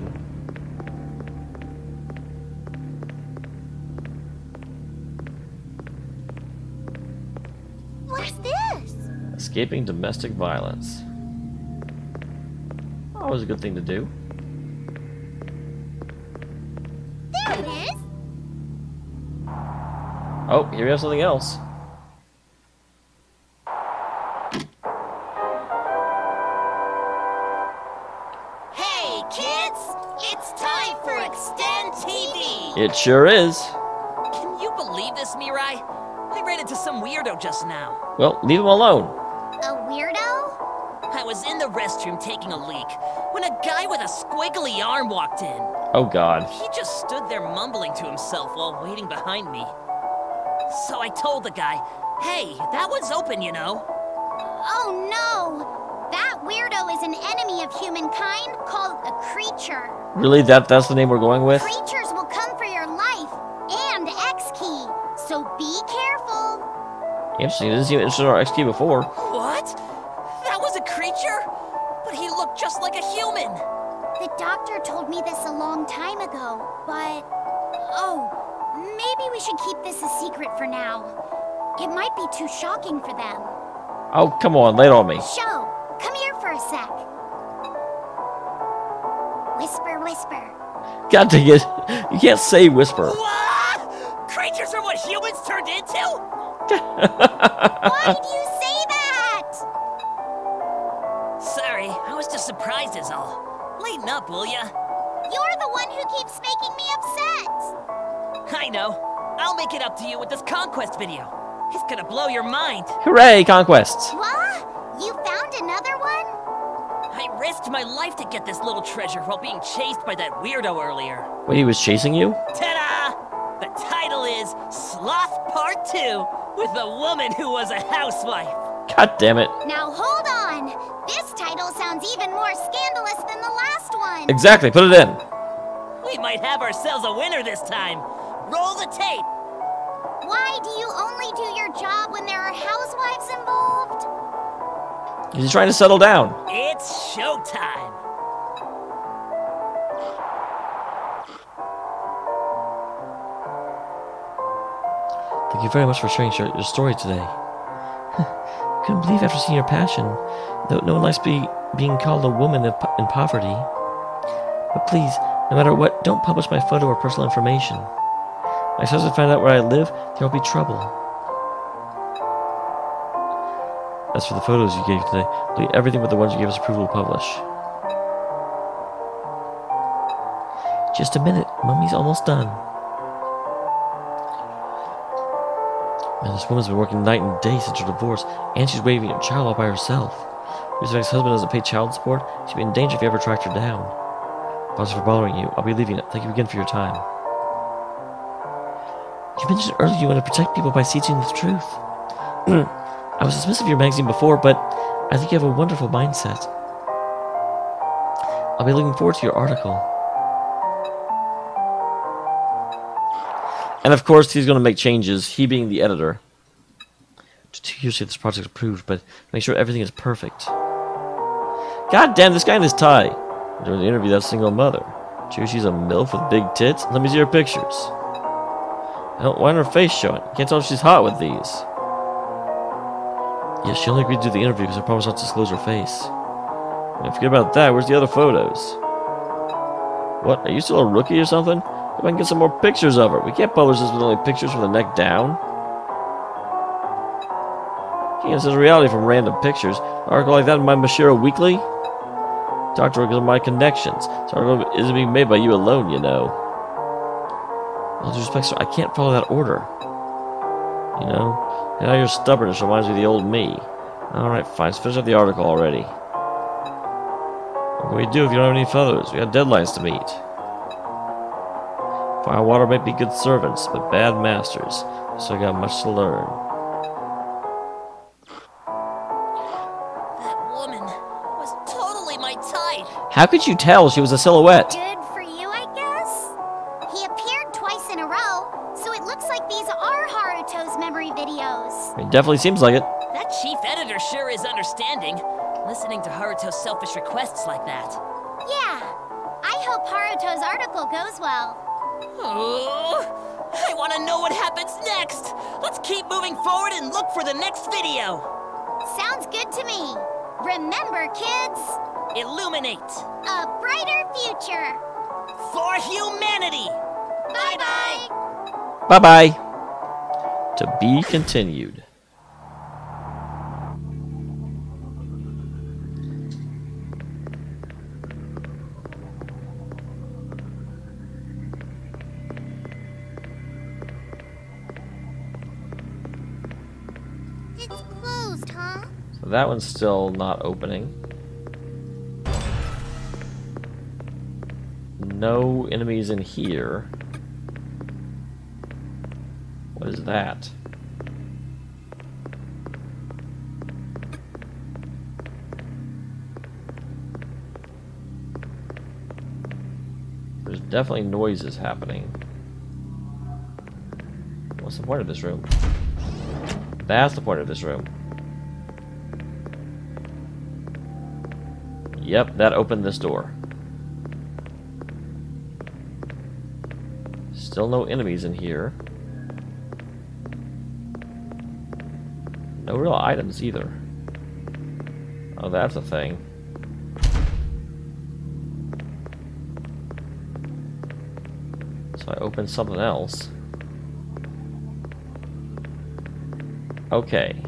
What's this? Escaping domestic violence. Always a good thing to do. There it is. Oh, here we have something else. Hey, kids! It's time for Extend T V! It sure is. Can you believe this, Mirai? I ran into some weirdo just now. Well, leave him alone. A weirdo? I was in the restroom taking a leak when a guy with a squiggly arm walked in. Oh god. He just stood there mumbling to himself while waiting behind me. So I told the guy, hey, that one's open, you know. Oh no! That weirdo is an enemy of humankind called a creature. Really? That that's the name we're going with? Creatures will come for your life and X key, so be careful. Interesting. It didn't seem interested in our X P before. What? That was a creature? But he looked just like a human. The doctor told me this a long time ago, but... Oh, maybe we should keep this a secret for now. It might be too shocking for them. Oh, come on, lay it on me. Sho, come here for a sec. Whisper, whisper. God dang it. You can't say whisper. What? Creatures are what humans turned into? Why did you say that? Sorry, I was just surprised is all. Lighten up, will ya? You're the one who keeps making me upset. I know. I'll make it up to you with this conquest video. It's gonna blow your mind. Hooray, conquests. What? You found another one? I risked my life to get this little treasure while being chased by that weirdo earlier. Wait, he was chasing you? Ta-da! The title is Sloth Part two, with a woman who was a housewife. God damn it. Now hold on. This title sounds even more scandalous than the last one. Exactly, put it in. We might have ourselves a winner this time. Roll the tape. Why do you only do your job when there are housewives involved? He's trying to settle down. It's showtime. Thank you very much for sharing your, your story today. couldn't believe after seeing your passion, though no one likes be, being called a woman in, po in poverty. But please, no matter what, don't publish my photo or personal information. My husband find out where I live, there will be trouble. As for the photos you gave today, delete everything but the ones you gave us approval to publish. Just a minute, Mummy's almost done. Man, this woman's been working night and day since her divorce, and she's raising a child all by herself. If her ex-husband doesn't pay child support, she'd be in danger if you ever tracked her down. Apologies for bothering you. I'll be leaving it. Thank you again for your time. You mentioned earlier you want to protect people by teaching the truth. I was dismissive of your magazine before, but I think you have a wonderful mindset. I'll be looking forward to your article. And of course, he's going to make changes, he being the editor. Just two years to get this project approved, but make sure everything is perfect. God damn, this guy in his tie. During the interview, that single mother. True, she's a MILF with big tits? Let me see her pictures. I don't want her face showing. Can't tell if she's hot with these. Yeah, she only agreed to do the interview because I promised not to disclose her face. And forget about that, where's the other photos? What, are you still a rookie or something? If I can get some more pictures of her. We can't publish this with only pictures from the neck down. Can't get this reality from random pictures. An article like that in my Mashiro Weekly? Doctor because of my connections. This article isn't being made by you alone, you know. With all due respect, sir, I can't follow that order. You know? And now your stubbornness reminds me of the old me. Alright, fine. Let's finish up the article already. What can we do if you don't have any feathers? We have deadlines to meet. Fire and water might be good servants, but bad masters. So I got much to learn. That woman was totally my type. How could you tell she was a silhouette? Good for you, I guess? He appeared twice in a row, so it looks like these are Haruto's memory videos. It definitely seems like it. That chief editor sure is understanding, listening to Haruto's selfish requests like that. Yeah, I hope Haruto's article goes well. Oh, I want to know what happens next. Let's keep moving forward and look for the next video. Sounds good to me. Remember, kids, Illuminate a brighter future. for humanity. Bye-bye. Bye-bye. To be continued. It's closed, huh? So that one's still not opening. No enemies in here. What is that? There's definitely noises happening. What's the point of this room? That's the point of this room. Yep, that opened this door. Still no enemies in here. No real items either. Oh, that's a thing. So I opened something else. Okay.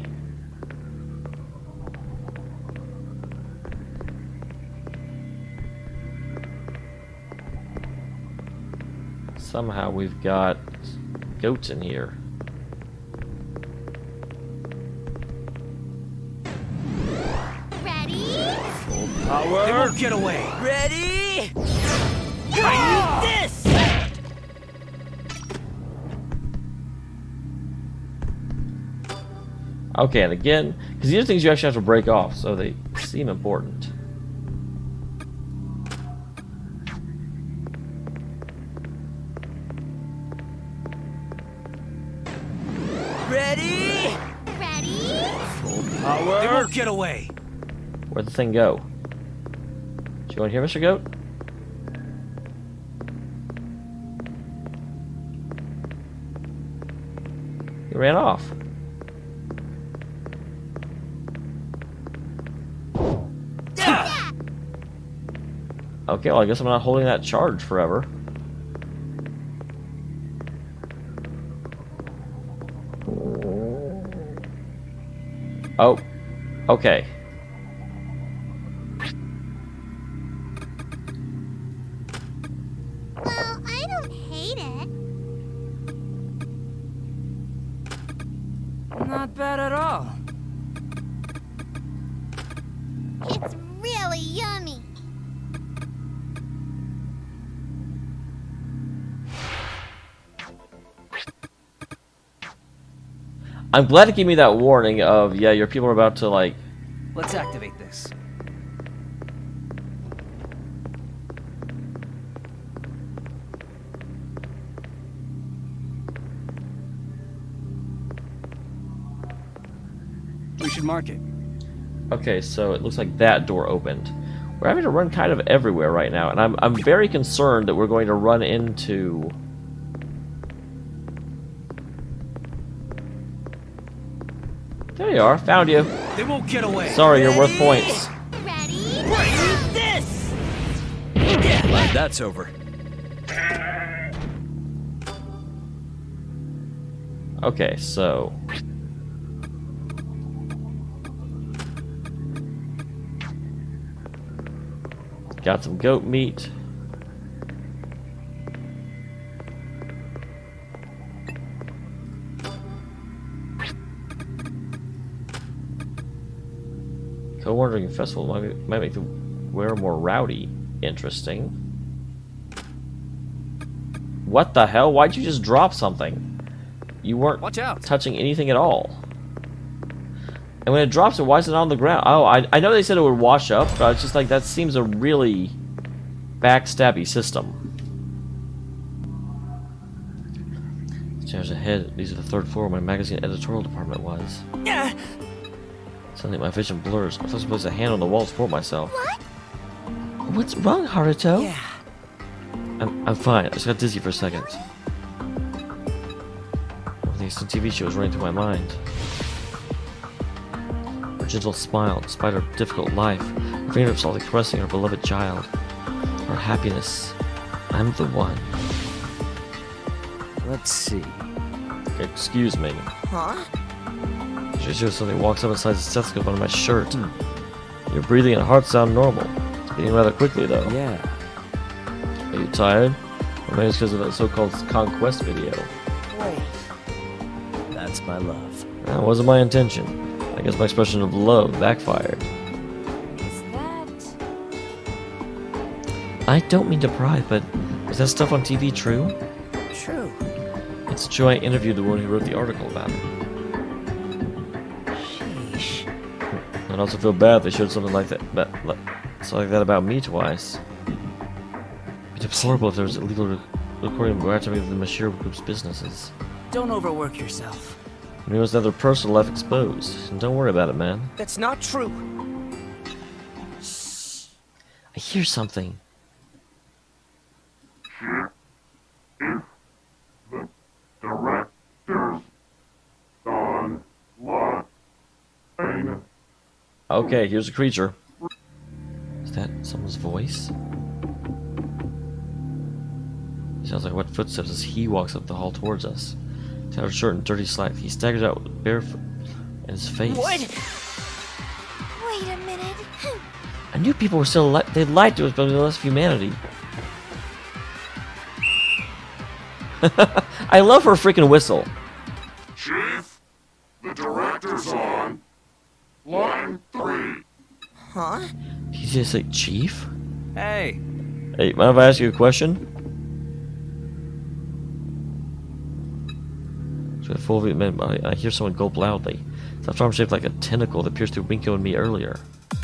Somehow we've got goats in here. Ready? Power. They won't get away. Ready? I need this! Okay, and again, because these are things you actually have to break off, so they seem important. Ready? Ready? Power. They won't get away. Where'd the thing go? Did you go in here, Mister Goat? He ran off. Okay, well, I guess I'm not holding that charge forever. Oh, okay. Well, I don't hate it. Not bad at all. It's really yummy. I'm glad it gave me that warning of, yeah, your people are about to, like... Let's activate this. We should mark it. Okay, so it looks like that door opened. We're having to run kind of everywhere right now, and I'm, I'm very concerned that we're going to run into... There you are, found you. They won't get away. Sorry, you're worth points. Ready? Bring this! Glad that's over. Okay, so... Got some goat meat. Co-ordering festival might, might make the wearer more rowdy. Interesting. What the hell? Why'd you just drop something? You weren't Watch out. touching anything at all. And when it drops it, why is it on the ground? Oh, I, I know they said it would wash up, but it's just like, that seems a really backstabby system. Stairs ahead. These are the third floor where my magazine editorial department was. Yeah. Suddenly my vision blurs. I'm supposed to place a hand on the wall to support myself. What? What's wrong, Haruto? Yeah. I'm, I'm fine. I just got dizzy for a second. All these T V shows running through my mind. Her gentle smile, despite her difficult life. Her fingertips all caressing her beloved child. Her happiness. I'm the one. Let's see. Excuse me. Huh? She shows something walks up inside the stethoscope under my shirt. Your breathing and heart sound normal. It's beating rather quickly, though. Yeah. Are you tired? Or maybe it's because of that so-called conquest video. Wait. That's my love. That wasn't my intention. I guess my expression of love backfired. Is that... I don't mean to pry, but is that stuff on T V true? true? It's true. I interviewed the one who wrote the article about it. Sheesh. I'd also feel bad if they showed something like that, but, like, something like that about me twice. It's deplorable if there was illegal re recording of the Mashir Group's businesses. Don't overwork yourself. And it was another personal life exposed. And don't worry about it, man. That's not true. I hear something. Okay, here's a creature. Is that someone's voice? It sounds like wet footsteps as he walks up the hall towards us. Tattered shirt and dirty slacks. He staggers out with barefoot in his face. What? Wait a minute. I knew people were still alive. They lied to us, but we lost humanity. I love her freaking whistle. Chief, the director's on. Line three. Huh? Did you just say chief? Hey. Hey, mind if I ask you a question? So a full view, I, I hear someone gulp loudly. It's that arm shaped like a tentacle that pierced through Winko and me earlier.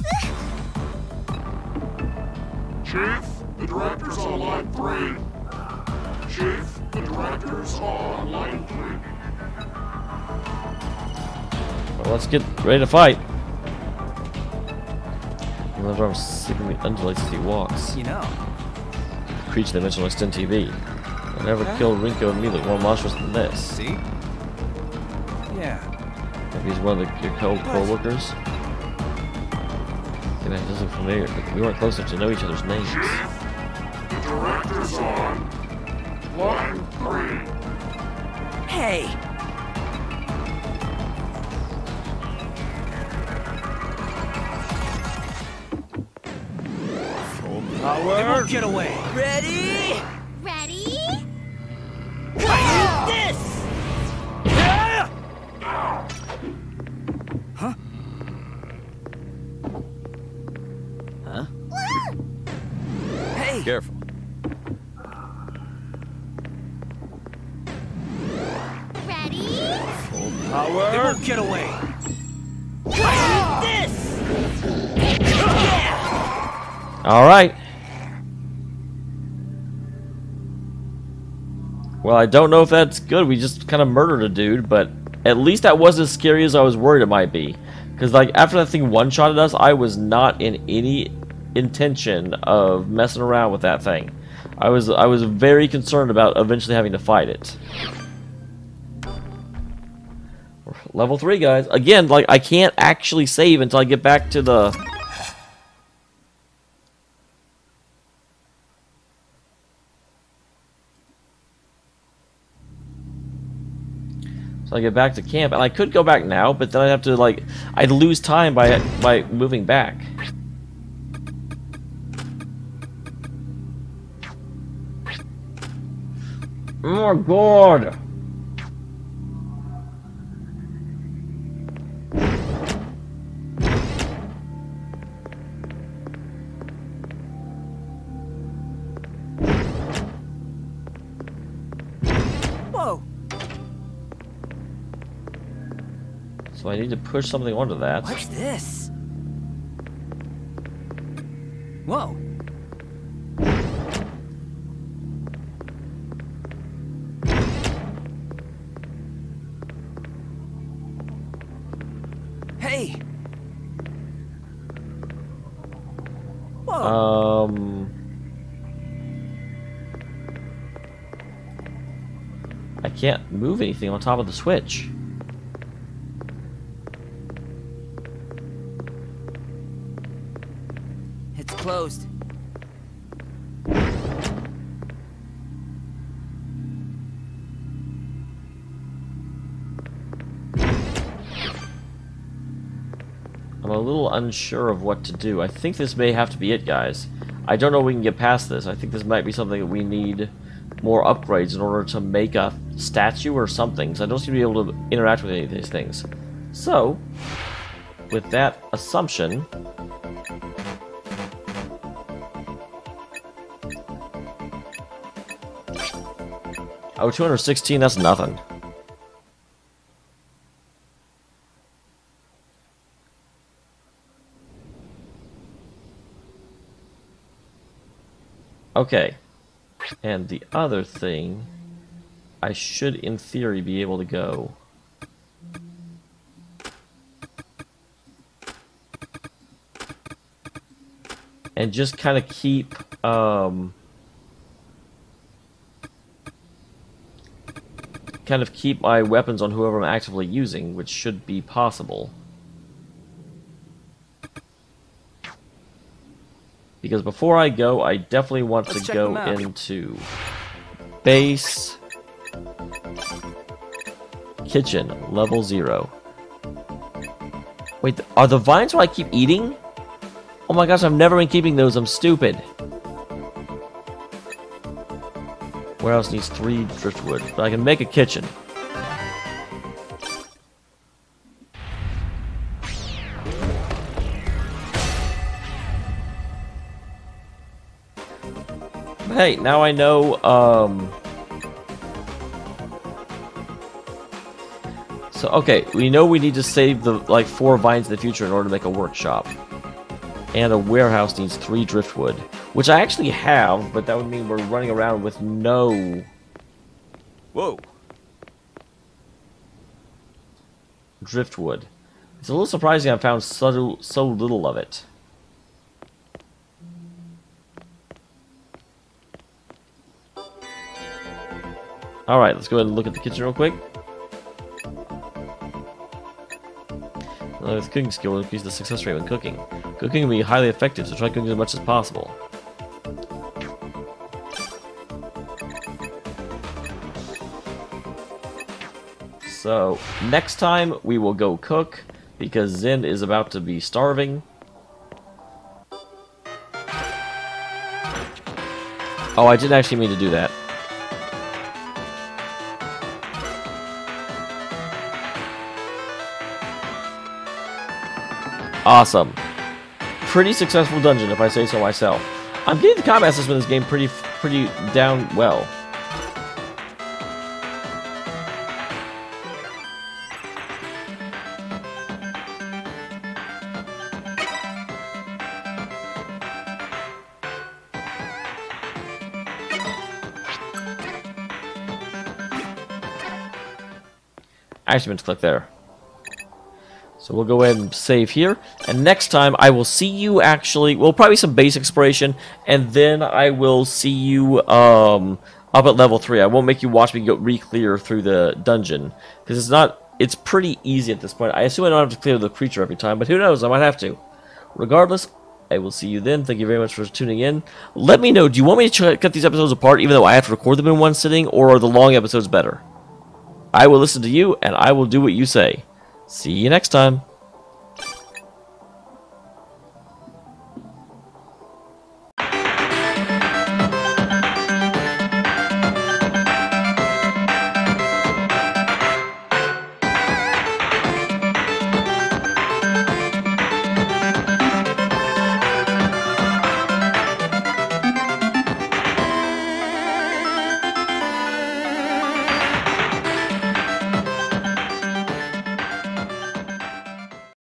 Chief, the director's on line three. Chief, the director's on line three. Well, let's get ready to fight. The left arm sleepingly undulates as he walks. You know. The creature they mentioned on Extend T V. I never Huh? killed Rinko and me look more monstrous than this. See? Yeah. Maybe he's one of the, your co co-workers. Okay, that doesn't look familiar. We weren't close enough to know each other's names. The director's on line three. Hey! Power. They won't get away. Ready? Ready? Use this! Huh? Huh? Hey! Careful. Ready? Power. They won't get away. Use this! Yeah! All right. Well, I don't know if that's good. We just kind of murdered a dude, but at least that wasn't as scary as I was worried it might be. Because, like, after that thing one-shotted us, I was not in any intention of messing around with that thing. I was, I was very concerned about eventually having to fight it. Level three, guys. Again, like, I can't actually save until I get back to the... So I get back to camp, and I could go back now, but then I'd have to, like, I'd lose time by by moving back. Oh my god! Whoa! So I need to push something onto that. What's this? Whoa! Hey! Whoa! Um... I can't move anything on top of the switch. It's closed. I'm a little unsure of what to do. I think this may have to be it, guys. I don't know if we can get past this. I think this might be something that we need more upgrades in order to make a statue or something. So I don't seem to be able to interact with any of these things. So, with that assumption... Oh, two hundred sixteen, that's nothing. Okay. And the other thing, I should, in theory, be able to go. And just kind of keep, um... kind of keep my weapons on whoever I'm actively using, which should be possible. Because before I go, I definitely want Let's to check go them out. into base, kitchen, level zero. Wait, are the vines what I keep eating? Oh my gosh, I've never been keeping those, I'm stupid. Warehouse needs three driftwood, but I can make a kitchen. Hey, now I know, um... So, okay, we know we need to save the, like, four vines in the future in order to make a workshop. And a warehouse needs three driftwood. Which I actually have, but that would mean we're running around with no... Whoa. driftwood. It's a little surprising I found so, so little of it. Alright, let's go ahead and look at the kitchen real quick. Uh, with cooking skill will increase the success rate when cooking. Cooking can be highly effective, so try cooking as much as possible. So, next time we will go cook, because Zin is about to be starving. Oh, I didn't actually mean to do that. Awesome. Pretty successful dungeon, if I say so myself. I'm getting the combat system in this game pretty, pretty down well. I actually meant to click there. So we'll go ahead and save here. And next time I will see you actually, well, probably some base exploration, and then I will see you um, up at level three. I won't make you watch me go re-clear through the dungeon, because it's not, it's pretty easy at this point. I assume I don't have to clear the creature every time, but who knows, I might have to. Regardless, I will see you then. Thank you very much for tuning in. Let me know, do you want me to cut these episodes apart, even though I have to record them in one sitting, or are the long episodes better? I will listen to you, and I will do what you say. See you next time.